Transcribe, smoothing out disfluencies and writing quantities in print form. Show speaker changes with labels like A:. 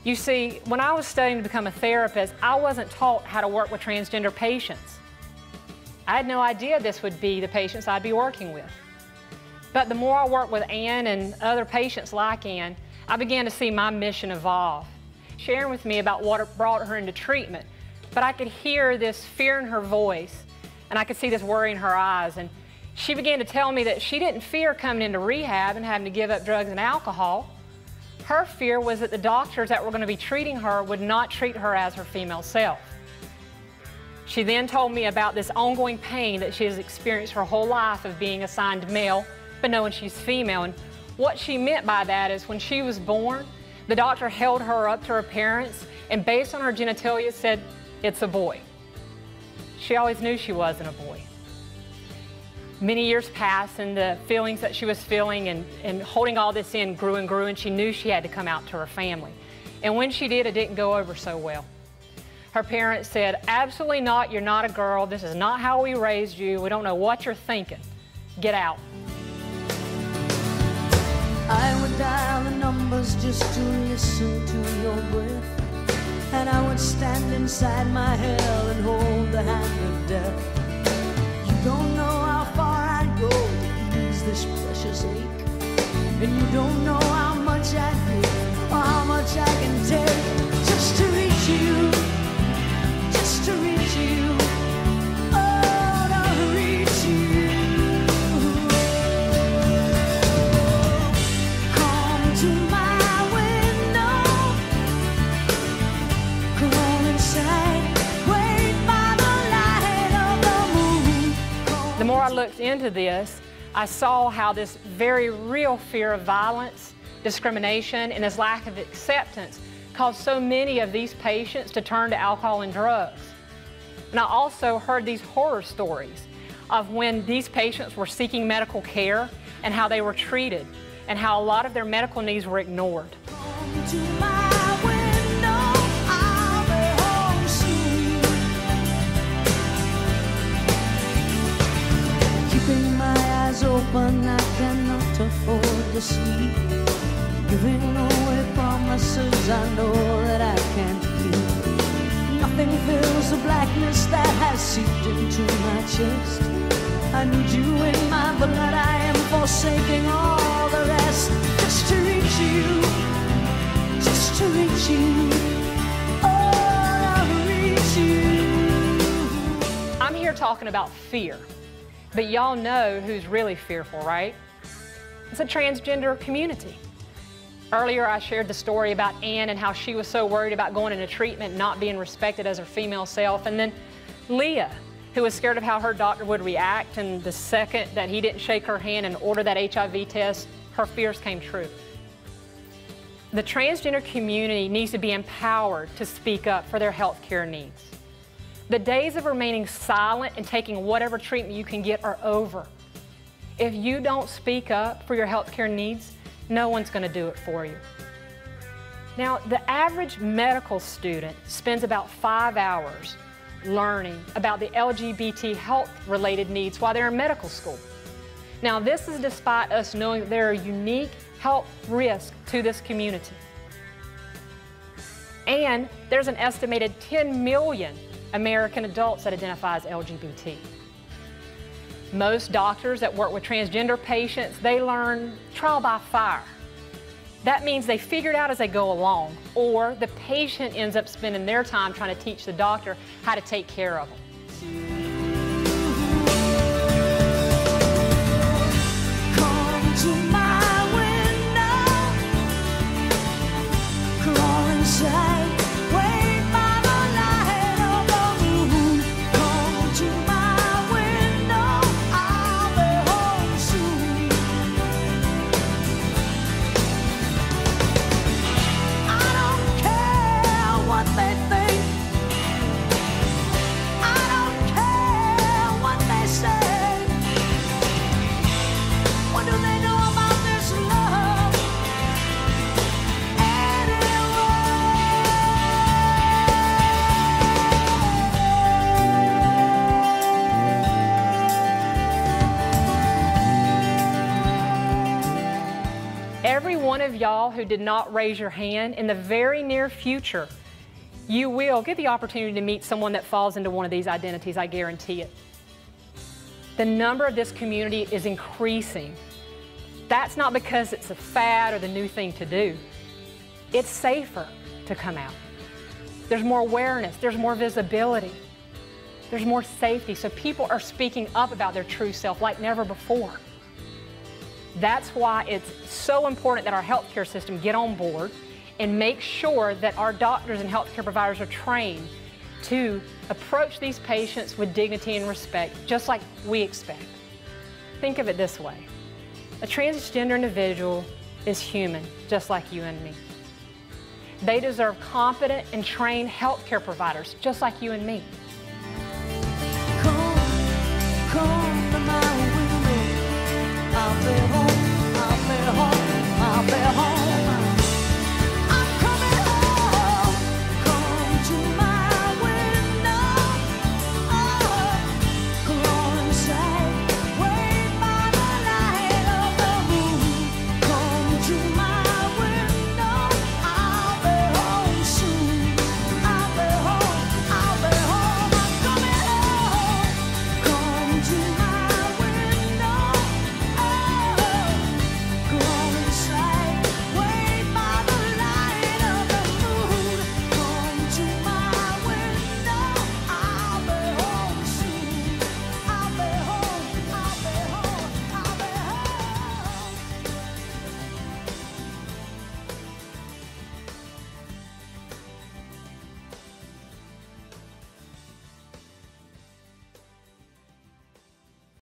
A: You see, when I was studying to become a therapist, I wasn't taught how to work with transgender patients. I had no idea this would be the patients I'd be working with. But the more I worked with Ann and other patients like Ann, I began to see my mission evolve, sharing with me about what brought her into treatment. But I could hear this fear in her voice, and I could see this worry in her eyes. And she began to tell me that she didn't fear coming into rehab and having to give up drugs and alcohol. Her fear was that the doctors that were going to be treating her would not treat her as her female self. She then told me about this ongoing pain that she has experienced her whole life of being assigned male, but knowing she's female. And what she meant by that is when she was born, the doctor held her up to her parents and based on her genitalia said, "It's a boy." She always knew she wasn't a boy. Many years passed and the feelings that she was feeling and holding all this in grew and grew, and she knew she had to come out to her family. And when she did, it didn't go over so well. Her parents said, "Absolutely not, you're not a girl. This is not how we raised you. We don't know what you're thinking. Get out."
B: I would dial the numbers just to listen to your breath, and I would stand inside my hell and hold the hand of death. You don't know how far I'd go to ease this precious ache, and you don't know how much I give or how much I can take just to reach you, just to reach you, oh, to reach you. Come to my window, come on inside, wait by the light of the moon.
A: The more I looked into this, I saw how this very real fear of violence, discrimination, and this lack of acceptance caused so many of these patients to turn to alcohol and drugs. And I also heard these horror stories of when these patients were seeking medical care and how they were treated and how a lot of their medical needs were ignored.
B: Come to my window, I'll be home soon. Keeping my eyes open, I cannot afford to sleep. Giving away promises I know that I can't keep. Nothing fills the blackness that has seeped into my chest. I need you in my blood, I am forsaking all the rest. Just to reach you, just to reach you, oh, I'll reach you.
A: I'm here talking about fear, but y'all know who's really fearful, right? It's a transgender community. Earlier I shared the story about Ann and how she was so worried about going into treatment and not being respected as her female self, and then Leah, who was scared of how her doctor would react, and the second that he didn't shake her hand and order that HIV test, her fears came true. The transgender community needs to be empowered to speak up for their health care needs. The days of remaining silent and taking whatever treatment you can get are over. If you don't speak up for your health care needs, no one's going to do it for you. Now, the average medical student spends about 5 hours learning about the LGBT health-related needs while they're in medical school. Now, this is despite us knowing that there are unique health risks to this community. And there's an estimated 10 million American adults that identify as LGBT. Most doctors that work with transgender patients, they learn trial by fire. That means they figure it out as they go along, or the patient ends up spending their time trying to teach the doctor how to take care of them.
B: Come to my window, crawl inside, wait by the light of the moon. Come to my window, I'll be home soon. I don't care what they think, I don't care
A: every one of y'all who did not raise your hand, in the very near future, you will get the opportunity to meet someone that falls into one of these identities, I guarantee it. The number of this community is increasing. That's not because it's a fad or the new thing to do. It's safer to come out. There's more awareness, there's more visibility, there's more safety, so people are speaking up about their true self like never before. That's why it's so important that our healthcare system get on board and make sure that our doctors and healthcare providers are trained to approach these patients with dignity and respect, just like we expect. Think of it this way. A transgender individual is human, just like you and me. They deserve competent and trained healthcare providers, just like you and me.